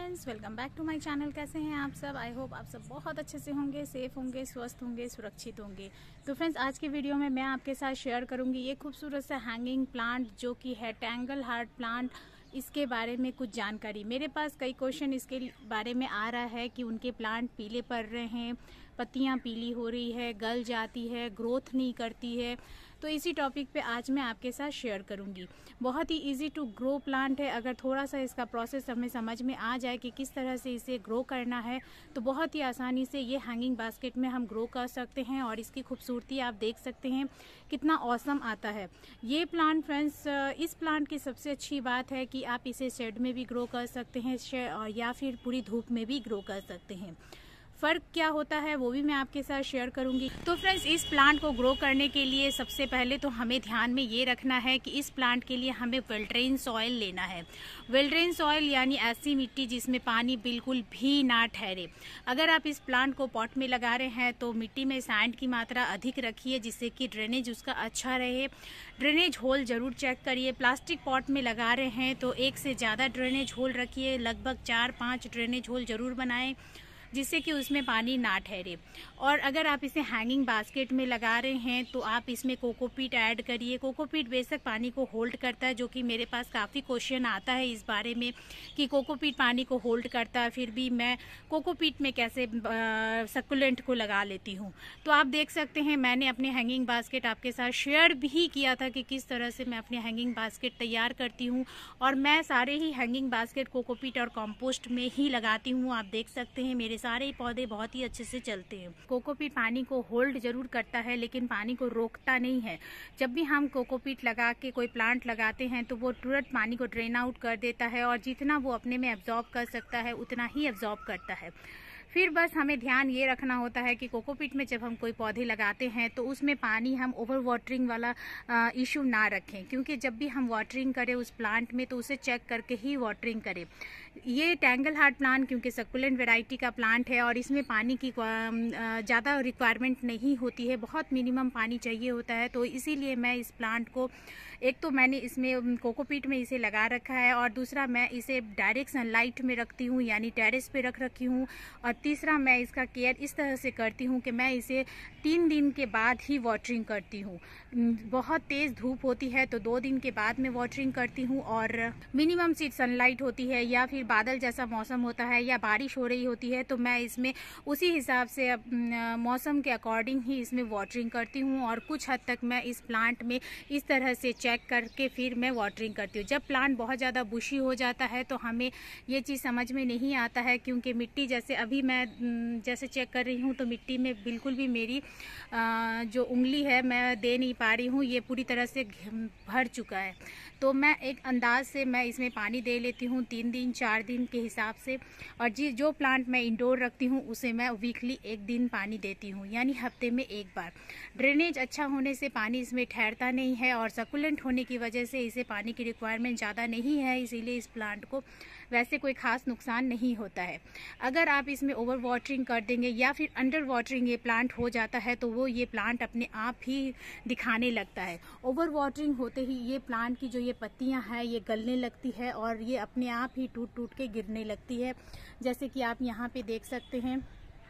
Friends, welcome back to my channel. कैसे हैं आप सब? आई होप आप सब बहुत अच्छे से होंगे, सेफ होंगे, स्वस्थ होंगे, सुरक्षित होंगे। तो फ्रेंड्स, आज के वीडियो में मैं आपके साथ शेयर करूंगी ये खूबसूरत सा हैंगिंग प्लांट जो कि है टैंगल हार्ट प्लांट। इसके बारे में कुछ जानकारी, मेरे पास कई क्वेश्चन इसके बारे में आ रहा है कि उनके प्लांट पीले पड़ रहे हैं, पत्तियां पीली हो रही है, गल जाती है, ग्रोथ नहीं करती है। तो इसी टॉपिक पे आज मैं आपके साथ शेयर करूंगी। बहुत ही इजी टू ग्रो प्लांट है। अगर थोड़ा सा इसका प्रोसेस हमें समझ में आ जाए कि किस तरह से इसे ग्रो करना है तो बहुत ही आसानी से ये हैंगिंग बास्केट में हम ग्रो कर सकते हैं। और इसकी खूबसूरती आप देख सकते हैं कितना ऑसम आता है ये प्लांट। फ्रेंड्स, इस प्लांट की सबसे अच्छी बात है कि आप इसे शेड में भी ग्रो कर सकते हैं या फिर पूरी धूप में भी ग्रो कर सकते हैं। फ़र्क क्या होता है वो भी मैं आपके साथ शेयर करूंगी। तो फ्रेंड्स, इस प्लांट को ग्रो करने के लिए सबसे पहले तो हमें ध्यान में ये रखना है कि इस प्लांट के लिए हमें वेल ड्रेन सॉइल लेना है। वेल ड्रेन सॉइल यानी ऐसी मिट्टी जिसमें पानी बिल्कुल भी ना ठहरे। अगर आप इस प्लांट को पॉट में लगा रहे हैं तो मिट्टी में सैंड की मात्रा अधिक रखिए जिससे कि ड्रेनेज उसका अच्छा रहे। ड्रेनेज होल जरूर चेक करिए। प्लास्टिक पॉट में लगा रहे हैं तो एक से ज़्यादा ड्रेनेज होल रखिए, लगभग 4-5 ड्रेनेज होल जरूर बनाएं जिससे कि उसमें पानी ना ठहरे। और अगर आप इसे हैंगिंग बास्केट में लगा रहे हैं तो आप इसमें कोकोपीट ऐड करिए। कोकोपीट बेशक पानी को होल्ड करता है, जो कि मेरे पास काफ़ी क्वेश्चन आता है इस बारे में कि कोकोपीट पानी को होल्ड करता है, फिर भी मैं कोकोपीट में कैसे सक्कुलेंट को लगा लेती हूँ। तो आप देख सकते हैं मैंने अपने हैंगिंग बास्केट आपके साथ शेयर भी किया था कि किस तरह से मैं अपने हैंगिंग बास्केट तैयार करती हूँ। और मैं सारे ही हैंगिंग बास्केट कोकोपीट और कंपोस्ट में ही लगाती हूँ। आप देख सकते हैं मेरे सारे ही पौधे बहुत ही अच्छे से चलते हैं। कोकोपीट पानी को होल्ड जरूर करता है लेकिन पानी को रोकता नहीं है। जब भी हम कोकोपीट लगा के कोई प्लांट लगाते हैं तो वो तुरंत पानी को ड्रेन आउट कर देता है और जितना वो अपने में एब्जॉर्ब कर सकता है उतना ही एब्जॉर्ब करता है। फिर बस हमें ध्यान ये रखना होता है कि कोकोपीट में जब हम कोई पौधे लगाते हैं तो उसमें पानी हम ओवर वाटरिंग वाला इशू ना रखें, क्योंकि जब भी हम वाटरिंग करें उस प्लांट में तो उसे चेक करके ही वाटरिंग करें। ये टैंगल हार्ट प्लांट क्योंकि सक्कुलेंट वैरायटी का प्लांट है और इसमें पानी की ज़्यादा रिक्वायरमेंट नहीं होती है, बहुत मिनिमम पानी चाहिए होता है। तो इसीलिए मैं इस प्लांट को, एक तो मैंने इसमें कोकोपीट में इसे लगा रखा है और दूसरा मैं इसे डायरेक्ट सनलाइट में रखती हूँ यानी टेरेस पे रख रखी हूँ। और तीसरा मैं इसका केयर इस तरह से करती हूँ कि मैं इसे 3 दिन के बाद ही वाटरिंग करती हूँ। बहुत तेज़ धूप होती है तो 2 दिन के बाद मैं वाटरिंग करती हूँ। और मिनिमम सी सनलाइट होती है या फिर बादल जैसा मौसम होता है या बारिश हो रही होती है तो मैं इसमें उसी हिसाब से मौसम के अकॉर्डिंग ही इसमें वाटरिंग करती हूँ। और कुछ हद तक मैं इस प्लांट में इस तरह से चेक करके फिर मैं वाटरिंग करती हूँ। जब प्लांट बहुत ज़्यादा बुशी हो जाता है तो हमें ये चीज़ समझ में नहीं आता है, क्योंकि मिट्टी जैसे अभी मैं जैसे चेक कर रही हूँ तो मिट्टी में बिल्कुल भी मेरी जो उंगली है मैं दे नहीं पा रही हूँ, ये पूरी तरह से भर चुका है। तो मैं एक अंदाज से मैं इसमें पानी दे लेती हूँ 3 दिन 4 दिन के हिसाब से। और जो प्लांट मैं इंडोर रखती हूँ उसे मैं वीकली 1 दिन पानी देती हूँ यानी हफ्ते में 1 बार। ड्रेनेज अच्छा होने से पानी इसमें ठहरता नहीं है और सक्कुलेंट होने की वजह से इसे पानी की रिक्वायरमेंट ज़्यादा नहीं है, इसीलिए इस प्लांट को वैसे कोई ख़ास नुकसान नहीं होता है। अगर आप इसमें ओवर वाटरिंग कर देंगे या फिर अंडर वाटरिंग ये प्लांट हो जाता है तो वो ये प्लांट अपने आप ही दिखाने लगता है। ओवर वाटरिंग होते ही ये प्लांट की जो ये पत्तियां हैं ये गलने लगती है और ये अपने आप ही टूट टूट के गिरने लगती है, जैसे कि आप यहाँ पे देख सकते हैं।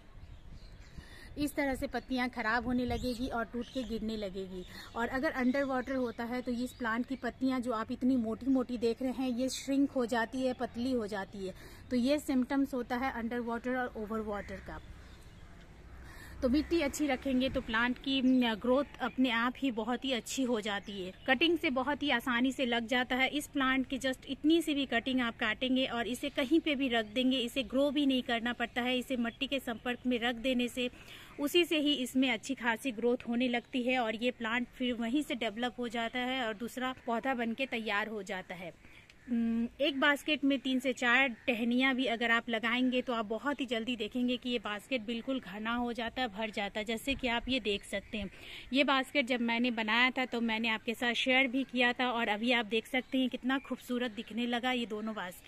इस तरह से पत्तियां खराब होने लगेगी और टूट के गिरने लगेगी। और अगर अंडर वाटर होता है तो इस प्लांट की पत्तियां जो आप इतनी मोटी मोटी देख रहे हैं ये श्रिंक हो जाती है, पतली हो जाती है। तो ये सिम्टम्स होता है अंडर वाटर और ओवर वाटर का। तो मिट्टी अच्छी रखेंगे तो प्लांट की ग्रोथ अपने आप ही बहुत ही अच्छी हो जाती है। कटिंग से बहुत ही आसानी से लग जाता है। इस प्लांट की जस्ट इतनी सी भी कटिंग आप काटेंगे और इसे कहीं पे भी रख देंगे, इसे ग्रो भी नहीं करना पड़ता है। इसे मिट्टी के संपर्क में रख देने से उसी से ही इसमें अच्छी खासी ग्रोथ होने लगती है और ये प्लांट फिर वहीं से डेवलप हो जाता है और दूसरा पौधा बन के तैयार हो जाता है। एक बास्केट में 3 से 4 टहनियाँ भी अगर आप लगाएंगे तो आप बहुत ही जल्दी देखेंगे कि ये बास्केट बिल्कुल घना हो जाता है, भर जाता है, जैसे कि आप ये देख सकते हैं। ये बास्केट जब मैंने बनाया था तो मैंने आपके साथ शेयर भी किया था और अभी आप देख सकते हैं कितना खूबसूरत दिखने लगा ये दोनों बास्केट।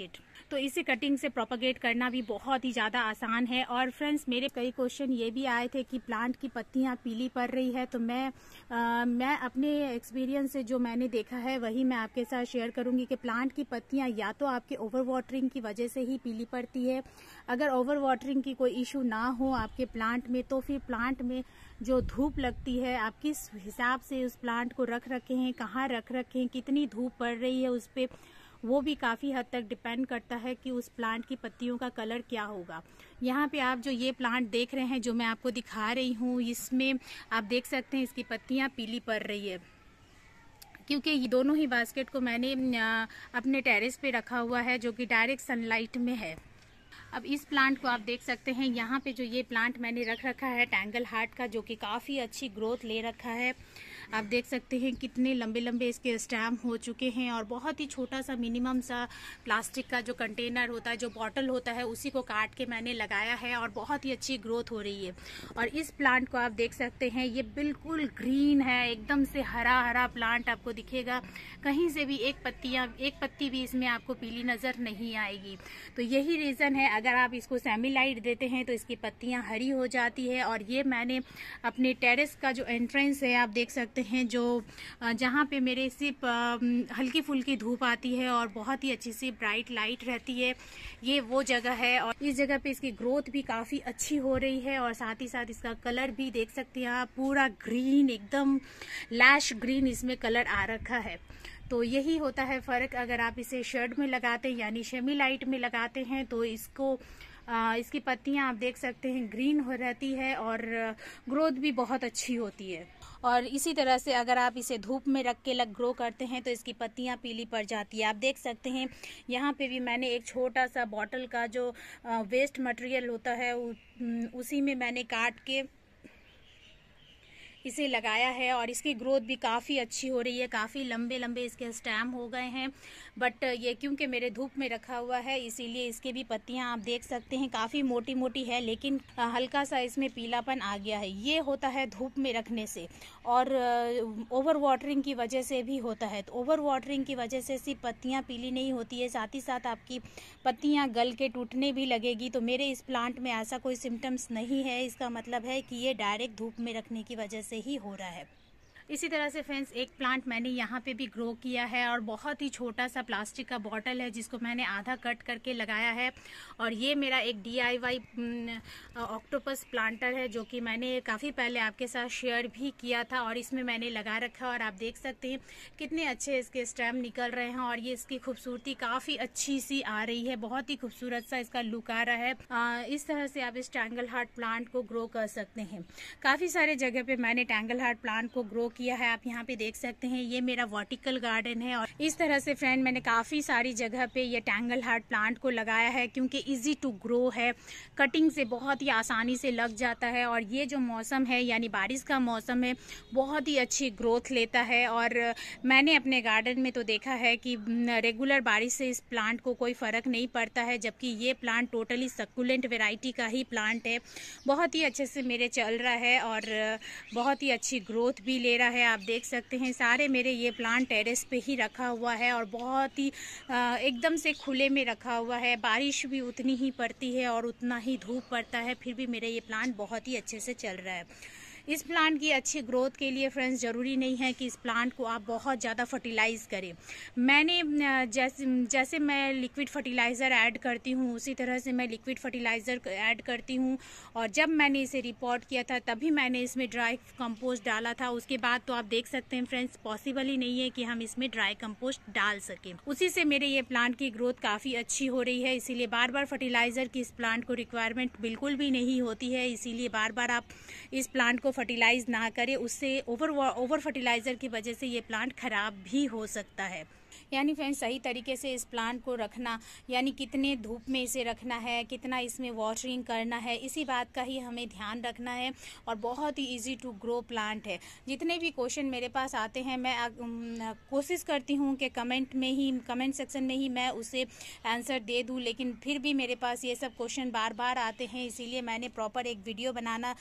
तो इसे कटिंग से प्रोपगेट करना भी बहुत ही ज़्यादा आसान है। और फ्रेंड्स, मेरे कई क्वेश्चन ये भी आए थे कि प्लांट की पत्तियाँ पीली पड़ रही है, तो मैं अपने एक्सपीरियंस से जो मैंने देखा है वही मैं आपके साथ शेयर करूंगी कि प्लांट की पत्तियाँ या तो आपके ओवर वाटरिंग की वजह से ही पीली पड़ती है। अगर ओवर वाटरिंग की कोई इशू ना हो आपके प्लांट में, तो फिर प्लांट में जो धूप लगती है, आप किस हिसाब से उस प्लांट को रख रखे हैं, कहाँ रख रखे हैं, कितनी धूप पड़ रही है उस पर, वो भी काफ़ी हद तक डिपेंड करता है कि उस प्लांट की पत्तियों का कलर क्या होगा। यहाँ पे आप जो ये प्लांट देख रहे हैं, जो मैं आपको दिखा रही हूँ, इसमें आप देख सकते हैं इसकी पत्तियाँ पीली पड़ रही है, क्योंकि ये दोनों ही बास्केट को मैंने अपने टेरेस पे रखा हुआ है, जो कि डायरेक्ट सनलाइट में है। अब इस प्लांट को आप देख सकते हैं, यहाँ पे जो ये प्लांट मैंने रख रखा है टैंगल हार्ट का, जो कि काफ़ी अच्छी ग्रोथ ले रखा है। आप देख सकते हैं कितने लंबे लंबे इसके स्टेम हो चुके हैं, और बहुत ही छोटा सा मिनिमम सा प्लास्टिक का जो कंटेनर होता है, जो बॉटल होता है, उसी को काट के मैंने लगाया है, और बहुत ही अच्छी ग्रोथ हो रही है। और इस प्लांट को आप देख सकते हैं, ये बिल्कुल ग्रीन है, एकदम से हरा हरा प्लांट आपको दिखेगा। कहीं से भी एक पत्ती भी इसमें आपको पीली नज़र नहीं आएगी। तो यही रीज़न है, अगर आप इसको सेमी लाइट देते हैं तो इसकी पत्तियां हरी हो जाती है। और ये मैंने अपने टेरेस का जो एंट्रेंस है, आप देख सकते हैं, जो जहाँ पे मेरे सिर्फ हल्की फुल्की धूप आती है और बहुत ही अच्छी सी ब्राइट लाइट रहती है, ये वो जगह है। और इस जगह पे इसकी ग्रोथ भी काफ़ी अच्छी हो रही है, और साथ ही साथ इसका कलर भी देख सकते हैं आप, पूरा ग्रीन, एकदम लैश ग्रीन इसमें कलर आ रखा है। तो यही होता है फ़र्क, अगर आप इसे शेड में लगाते हैं यानी सेमी लाइट में लगाते हैं, तो इसकी पत्तियां आप देख सकते हैं ग्रीन हो रहती है, और ग्रोथ भी बहुत अच्छी होती है। और इसी तरह से अगर आप इसे धूप में रख के ग्रो करते हैं तो इसकी पत्तियां पीली पड़ जाती है। आप देख सकते हैं यहाँ पे भी मैंने एक छोटा सा बॉटल का जो वेस्ट मटेरियल होता है, उसी में मैंने काट के इसे लगाया है, और इसकी ग्रोथ भी काफ़ी अच्छी हो रही है। काफ़ी लंबे लंबे इसके स्टेम हो गए हैं, बट ये क्योंकि मेरे धूप में रखा हुआ है, इसीलिए इसके भी पत्तियां आप देख सकते हैं काफ़ी मोटी मोटी है, लेकिन हल्का सा इसमें पीलापन आ गया है। ये होता है धूप में रखने से, और ओवर वाटरिंग की वजह से भी होता है। तो ओवर वाटरिंग की वजह से सिर्फ पत्तियाँ पीली नहीं होती है, साथ ही साथ आपकी पत्तियाँ गल के टूटने भी लगेगी। तो मेरे इस प्लांट में ऐसा कोई सिम्टम्स नहीं है, इसका मतलब है कि ये डायरेक्ट धूप में रखने की वजह से ही हो रहा है। इसी तरह से फ्रेंड्स, एक प्लांट मैंने यहाँ पे भी ग्रो किया है, और बहुत ही छोटा सा प्लास्टिक का बॉटल है जिसको मैंने आधा कट करके लगाया है। और ये मेरा एक DIY ऑक्टोपस प्लांटर है, जो कि मैंने काफ़ी पहले आपके साथ शेयर भी किया था, और इसमें मैंने लगा रखा है। और आप देख सकते हैं कितने अच्छे इसके स्टेम निकल रहे हैं, और ये इसकी खूबसूरती काफ़ी अच्छी सी आ रही है, बहुत ही खूबसूरत सा इसका लुक आ रहा है। इस तरह से आप इस टैंगल हार्ट प्लांट को ग्रो कर सकते हैं। काफ़ी सारे जगह पे मैंने टैंगल हार्ट प्लांट को ग्रो किया है, आप यहाँ पे देख सकते हैं। ये मेरा वर्टिकल गार्डन है, और इस तरह से फ्रेंड मैंने काफ़ी सारी जगह पे ये टैंगल हार्ट प्लांट को लगाया है, क्योंकि इजी टू ग्रो है, कटिंग से बहुत ही आसानी से लग जाता है। और ये जो मौसम है यानी बारिश का मौसम है, बहुत ही अच्छी ग्रोथ लेता है। और मैंने अपने गार्डन में तो देखा है कि रेगुलर बारिश से इस प्लांट को कोई फ़र्क नहीं पड़ता है, जबकि ये प्लांट टोटली सक्कुलेंट वेराइटी का ही प्लांट है। बहुत ही अच्छे से मेरे चल रहा है, और बहुत ही अच्छी ग्रोथ भी ले रहा है। आप देख सकते हैं सारे मेरे ये प्लांट टेरेस पे ही रखा हुआ है, और बहुत ही एकदम से खुले में रखा हुआ है। बारिश भी उतनी ही पड़ती है और उतना ही धूप पड़ता है, फिर भी मेरा ये प्लांट बहुत ही अच्छे से चल रहा है। इस प्लांट की अच्छी ग्रोथ के लिए फ्रेंड्स ज़रूरी नहीं है कि इस प्लांट को आप बहुत ज़्यादा फर्टिलाइज़ करें। मैंने जैसे मैं लिक्विड फर्टिलाइज़र ऐड करती हूँ, उसी तरह से मैं लिक्विड फर्टिलाइज़र ऐड करती हूँ। और जब मैंने इसे रिपोर्ट किया था तभी मैंने इसमें ड्राई कंपोस्ट डाला था। उसके बाद तो आप देख सकते हैं फ्रेंड्स, पॉसिबल ही नहीं है कि हम इसमें ड्राई कंपोस्ट डाल सकें। उसी से मेरे ये प्लांट की ग्रोथ काफ़ी अच्छी हो रही है, इसीलिए बार बार फर्टिलाइज़र की इस प्लांट को रिक्वायरमेंट बिल्कुल भी नहीं होती है। इसीलिए बार बार आप इस प्लांट को फर्टिलाइज ना करें, उससे ओवर फर्टिलाइज़र की वजह से ये प्लांट ख़राब भी हो सकता है। यानी फ्रेंड्स, सही तरीके से इस प्लांट को रखना, यानी कितने धूप में इसे रखना है, कितना इसमें वाटरिंग करना है, इसी बात का ही हमें ध्यान रखना है। और बहुत ही इजी टू ग्रो प्लांट है। जितने भी क्वेश्चन मेरे पास आते हैं, मैं कोशिश करती हूँ कि कमेंट सेक्शन में ही मैं उसे आंसर दे दूँ, लेकिन फिर भी मेरे पास ये सब क्वेश्चन बार बार आते हैं। इसीलिए मैंने प्रॉपर एक वीडियो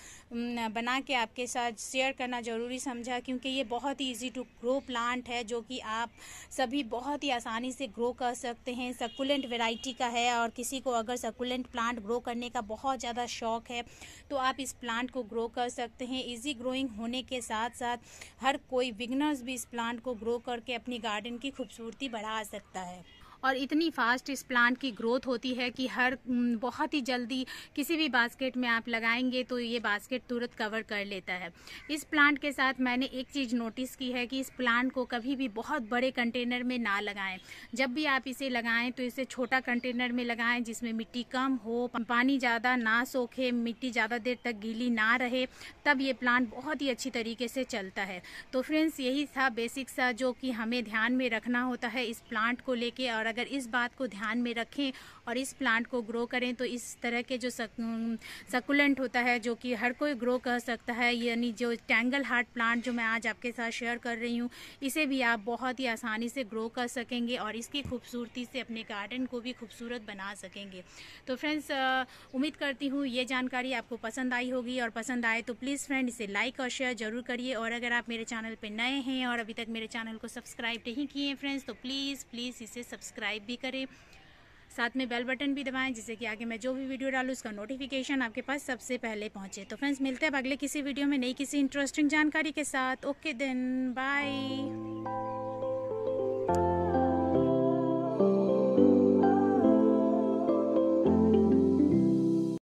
बना के आपके साथ शेयर करना ज़रूरी समझा, क्योंकि ये बहुत ही ईजी टू ग्रो प्लांट है, जो कि आप सभी बहुत ही आसानी से ग्रो कर सकते हैं। सक्कुलेंट वैरायटी का है और किसी को अगर सक्कुलेंट प्लांट ग्रो करने का बहुत ज़्यादा शौक है तो आप इस प्लांट को ग्रो कर सकते हैं। इजी ग्रोइंग होने के साथ साथ हर कोई बिगनर्स भी इस प्लांट को ग्रो करके अपनी गार्डन की खूबसूरती बढ़ा सकता है। और इतनी फास्ट इस प्लांट की ग्रोथ होती है कि बहुत ही जल्दी किसी भी बास्केट में आप लगाएंगे तो ये बास्केट तुरंत कवर कर लेता है। इस प्लांट के साथ मैंने एक चीज़ नोटिस की है कि इस प्लांट को कभी भी बहुत बड़े कंटेनर में ना लगाएं। जब भी आप इसे लगाएं तो इसे छोटा कंटेनर में लगाएं जिसमें मिट्टी कम हो, पानी ज़्यादा ना सोखे, मिट्टी ज़्यादा देर तक गीली ना रहे, तब ये प्लांट बहुत ही अच्छी तरीके से चलता है। तो फ्रेंड्स, यही था बेसिक सा जो कि हमें ध्यान में रखना होता है इस प्लांट को लेके। और अगर इस बात को ध्यान में रखें और इस प्लांट को ग्रो करें तो इस तरह के जो सक्कुलेंट होता है जो कि हर कोई ग्रो कर सकता है, यानी जो टैंगल हार्ट प्लांट जो मैं आज आपके साथ शेयर कर रही हूँ, इसे भी आप बहुत ही आसानी से ग्रो कर सकेंगे और इसकी खूबसूरती से अपने गार्डन को भी खूबसूरत बना सकेंगे। तो फ्रेंड्स, उम्मीद करती हूँ ये जानकारी आपको पसंद आई होगी, और पसंद आए तो प्लीज़ फ्रेंड इसे लाइक और शेयर ज़रूर करिए। और अगर आप मेरे चैनल पर नए हैं और अभी तक मेरे चैनल को सब्सक्राइब नहीं किए हैं फ्रेंड्स, तो प्लीज़ इसे सब्सक्राइब भी करें, साथ में बेल बटन भी दबाएं जिससे कि आगे मैं जो भी वीडियो डालूँ उसका नोटिफिकेशन आपके पास सबसे पहले पहुंचे। तो फ्रेंड्स, मिलते हैं अब अगले किसी वीडियो में नई किसी इंटरेस्टिंग जानकारी के साथ। Okay then, bye.